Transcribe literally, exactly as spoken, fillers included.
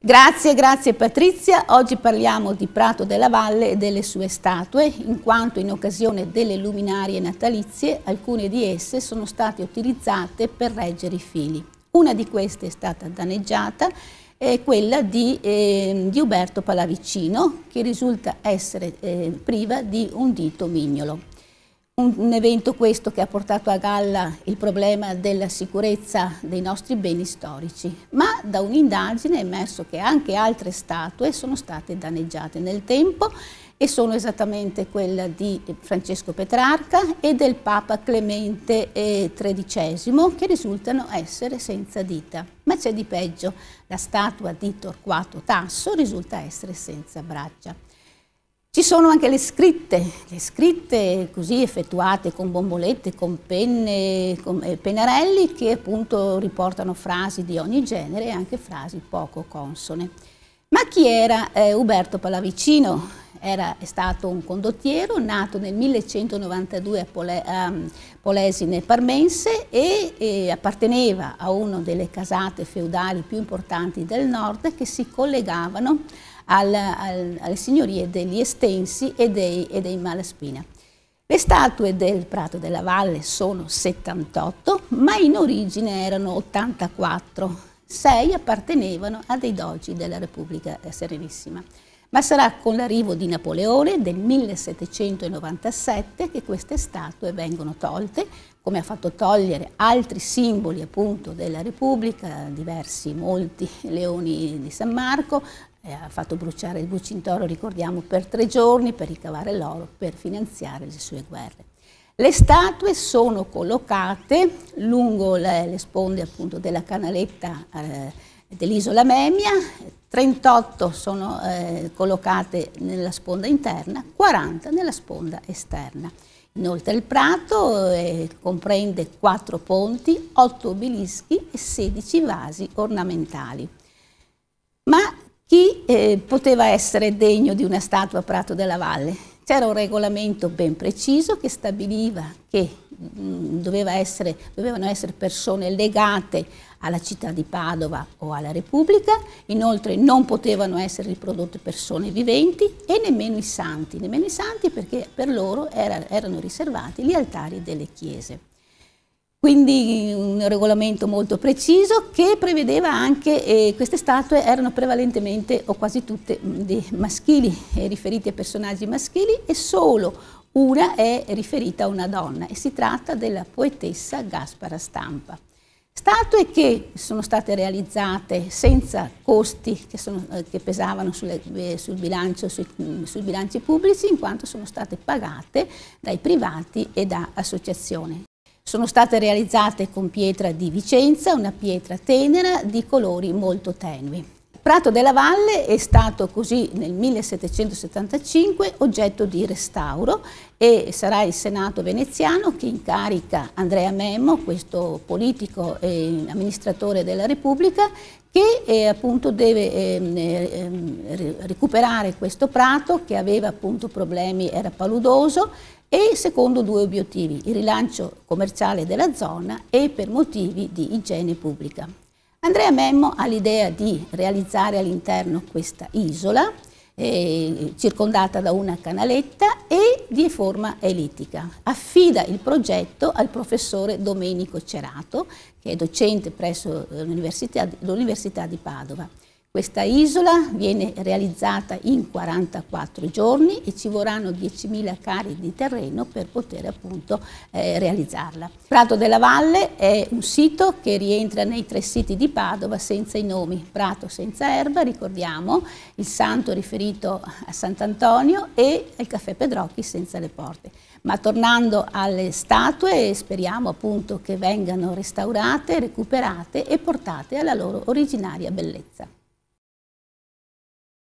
Grazie, grazie Patrizia. Oggi parliamo di Prato della Valle e delle sue statue, in quanto in occasione delle luminarie natalizie alcune di esse sono state utilizzate per reggere i fili. Una di queste è stata danneggiata, è quella di, eh, di Uberto Pallavicino, che risulta essere eh, priva di un dito mignolo. Un, un evento questo che ha portato a galla il problema della sicurezza dei nostri beni storici, ma da un'indagine è emerso che anche altre statue sono state danneggiate nel tempo e sono esattamente quella di Francesco Petrarca e del Papa Clemente tredicesimo, che risultano essere senza dita. Ma c'è di peggio, la statua di Torquato Tasso risulta essere senza braccia. Ci sono anche le scritte, le scritte così effettuate con bombolette, con penne, con eh, pennarelli, che appunto riportano frasi di ogni genere e anche frasi poco consone. Ma chi era eh, Uberto Pallavicino? Era, è stato un condottiero nato nel millecentonovantadue a, Pole, a Polesine Parmense e, e apparteneva a una delle casate feudali più importanti del nord che si collegavano al, al, alle signorie degli Estensi e dei, e dei Malaspina. Le statue del Prato della Valle sono settantotto, ma in origine erano ottantaquattro. Sei appartenevano a dei dogi della Repubblica Serenissima. Ma sarà con l'arrivo di Napoleone del millesettecentonovantasette che queste statue vengono tolte, come ha fatto togliere altri simboli appunto della Repubblica, diversi, molti leoni di San Marco, eh, ha fatto bruciare il Bucintoro, ricordiamo, per tre giorni per ricavare l'oro, per finanziare le sue guerre. Le statue sono collocate lungo le, le sponde appunto della canaletta eh, dell'isola Memia, trentotto sono eh, collocate nella sponda interna, quaranta nella sponda esterna. Inoltre il prato eh, comprende quattro ponti, otto obelischi e sedici vasi ornamentali. Ma chi eh, poteva essere degno di una statua a Prato della Valle? C'era un regolamento ben preciso che stabiliva che mh, doveva essere, dovevano essere persone legate alla città di Padova o alla Repubblica, inoltre non potevano essere riprodotte persone viventi e nemmeno i santi, nemmeno i santi perché per loro era, erano riservati gli altari delle chiese. Quindi un regolamento molto preciso che prevedeva anche, eh, queste statue erano prevalentemente o quasi tutte mh, maschili, eh, riferite a personaggi maschili e solo una è riferita a una donna e si tratta della poetessa Gaspara Stampa. Statue che sono state realizzate senza costi che, sono, eh, che pesavano sulle, eh, sul bilancio, sui, mh, sui bilanci pubblici in quanto sono state pagate dai privati e da associazioni. Sono state realizzate con pietra di Vicenza, una pietra tenera di colori molto tenui. Prato della Valle è stato così nel millesettecentosettantacinque oggetto di restauro e sarà il Senato veneziano che incarica Andrea Memmo, questo politico e amministratore della Repubblica, che eh, appunto deve eh, eh, recuperare questo prato che aveva appunto problemi, era paludoso, e secondo due obiettivi, il rilancio commerciale della zona e per motivi di igiene pubblica. Andrea Memmo ha l'idea di realizzare all'interno questa isola, eh, circondata da una canaletta e di forma ellittica. Affida il progetto al professore Domenico Cerato, che è docente presso l'Università di Padova. Questa isola viene realizzata in quarantaquattro giorni e ci vorranno diecimila cari di terreno per poter appunto eh, realizzarla. Prato della Valle è un sito che rientra nei tre siti di Padova senza i nomi. Prato senza erba, ricordiamo, il santo riferito a Sant'Antonio e il caffè Pedrocchi senza le porte. Ma tornando alle statue, speriamo appunto che vengano restaurate, recuperate e portate alla loro originaria bellezza.